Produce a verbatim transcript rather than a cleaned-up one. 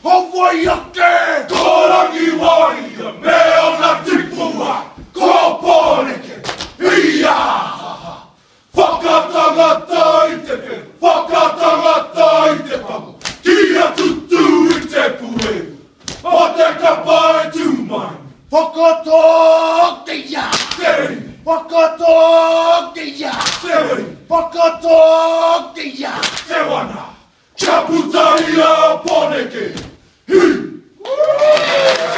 Hawai ake! Korangi waia, me ona tipua, ko poreke, ia! Whakatangata i te pe, whakatangata i te pango, kia tutu i te pueru, o te kapai tūmai. Whakatokia! Teri, Whakatokia! teri, Whakatokia! te wana, kia putai a poreke, hi!